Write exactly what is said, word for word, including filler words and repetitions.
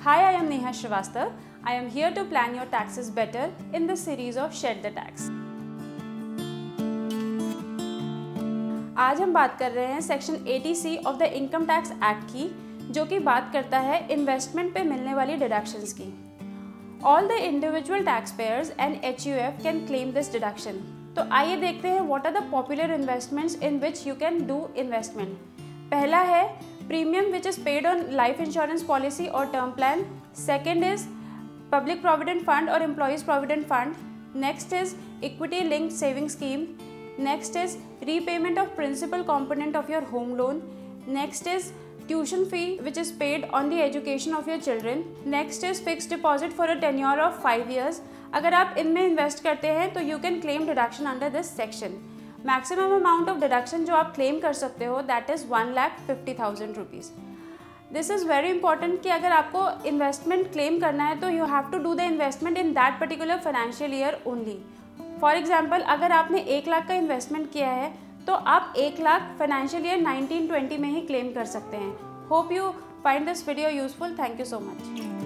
Hi, I am Neha Srivastav. I am here to plan your taxes better in this series of Shed the Tax. आज हम बात कर रहे हैं section अस्सी C of the income tax act की, जो कि बात करता है इन्वेस्टमेंट पे मिलने वाली डिडक्शंस की. All the individual tax payers and H U F can claim this deduction. तो आइए देखते हैं what are the popular investments in which you can do investment. पहला है premium which is paid on life insurance policy और term plan. Second is public provident fund और employees provident fund. Next is equity linked saving scheme. Next is repayment of principal component of your home loan. Next is tuition fee which is paid on the education of your children. Next is fixed deposit for a tenure of five years. अगर आप इनमें invest करते हैं तो you can claim deduction under this section. Maximum amount of deduction जो आप claim कर सकते हो that is one lakh fifty thousand rupees. This is very important कि अगर आपको investment claim करना है तो you have to do the investment in that particular financial year only. For example अगर आपने एक लाख का इन्वेस्टमेंट किया है तो आप एक lakh financial year nineteen twenty में ही क्लेम कर सकते हैं. Hope you find this video useful. Thank you so much.